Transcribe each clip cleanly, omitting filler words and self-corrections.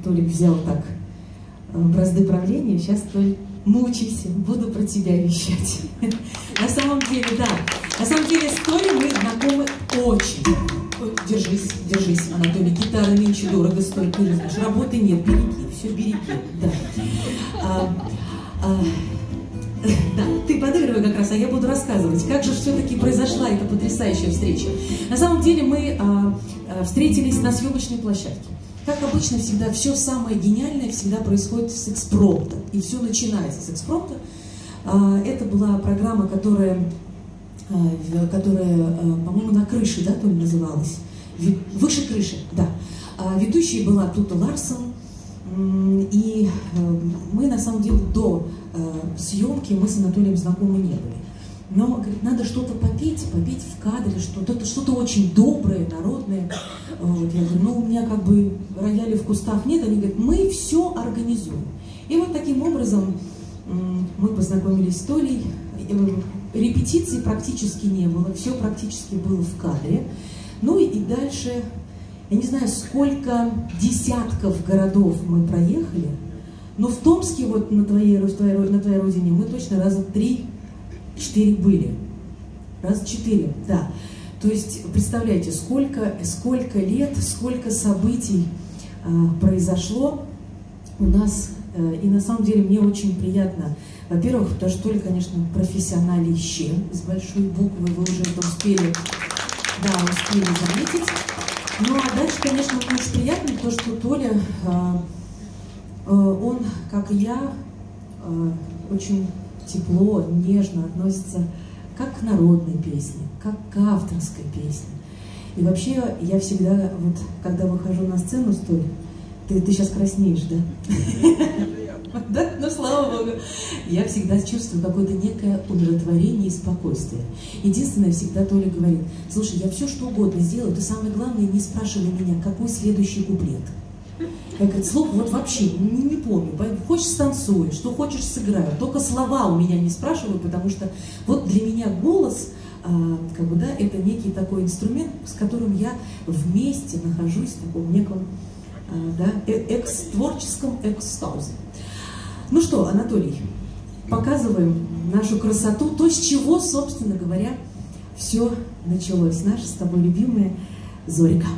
Толик взял так бразды правления, сейчас, Толик, мучайся, буду про тебя вещать. На самом деле, да, на самом деле с Толей мы знакомы очень. Держись, держись, Анатолий, гитара нынче дорого стоит, ты же знаешь, работы нет, береги, все береги, да. Да, ты подыгрывай как раз, а я буду рассказывать, как же все-таки произошла эта потрясающая встреча. На самом деле мы встретились на съемочной площадке. Как обычно, всегда все самое гениальное всегда происходит с экспромта. И все начинается с экспромта. Это была программа, которая по-моему, на крыше, да, то ли называлась? Выше крыши, да. Ведущей была Тута Ларсон. И мы, на самом деле, до съемки мы с Анатолием знакомы не были. Но, говорит, надо что-то попеть в кадре, что-то очень доброе, народное. Вот, я говорю, ну, у меня как бы рояля в кустах нет. Они говорят, мы все организуем. И вот таким образом мы познакомились с Толей. Репетиций практически не было, все практически было в кадре. Ну и дальше, я не знаю, сколько десятков городов мы проехали, но в Томске, вот на твоей родине, мы точно раза 3-4 были. Раза 4, да. То есть, представляете, сколько лет, сколько событий произошло у нас. И на самом деле мне очень приятно. Во-первых, потому что Толя, конечно, профессионалище с большой буквы, вы уже это успели заметить. Ну а дальше, конечно, мне очень приятно то, что Толя, он, как и я, очень тепло, нежно относится как к народной песне, как к авторской песне. И вообще, я всегда, вот, когда выхожу на сцену с Толей, ты сейчас краснеешь, да? Да, ну слава Богу. Я всегда чувствую какое-то некое удовлетворение и спокойствие. Единственное, всегда Толя говорит, слушай, я все что угодно сделаю, ты самое главное, не спрашивай меня, какой следующий куплет. Я говорю, слов вот вообще не помню. Хочешь станцуй, что хочешь сыграю. Только слова у меня не спрашивай, потому что вот для меня голос, как бы, да, это некий такой инструмент, с которым я вместе нахожусь в таком неком, да, творческом экстазе. Ну что, Анатолий, показываем нашу красоту, то, с чего, собственно говоря, все началось. Наша с тобой любимая Зорька.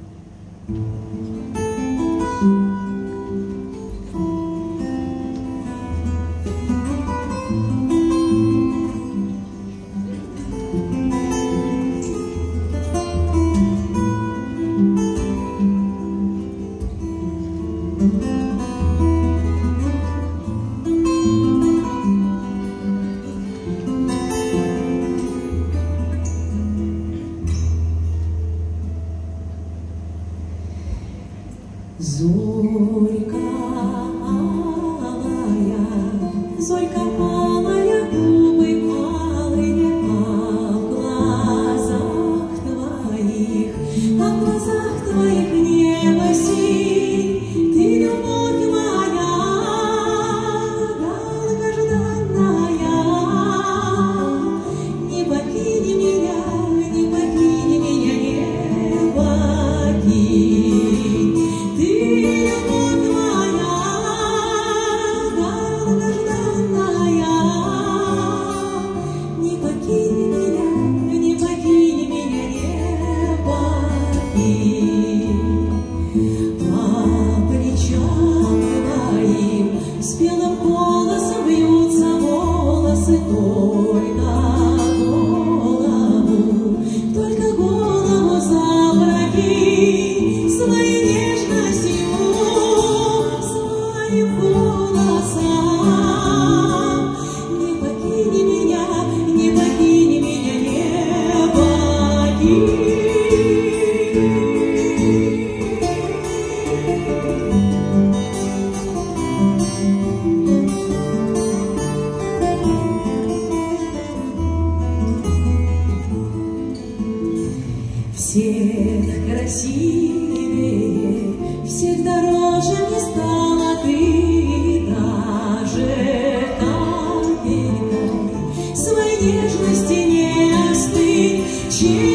Зорька малая, губы малые, а в глазах твоих небо синь, ты любовь моя, долгожданная, не покинь меня, не покинь. Ты любовь моя, долгожданная, не покинь меня, не покинь. По плечам твоим спелым голосом бьются волосы, только голову запрокинь своей нежностью, своим голосом. Не покинь меня, не покинь меня, не покинь. Всех красивее, всех дороже мне стала ты, даже капелькой своей нежности не остынь.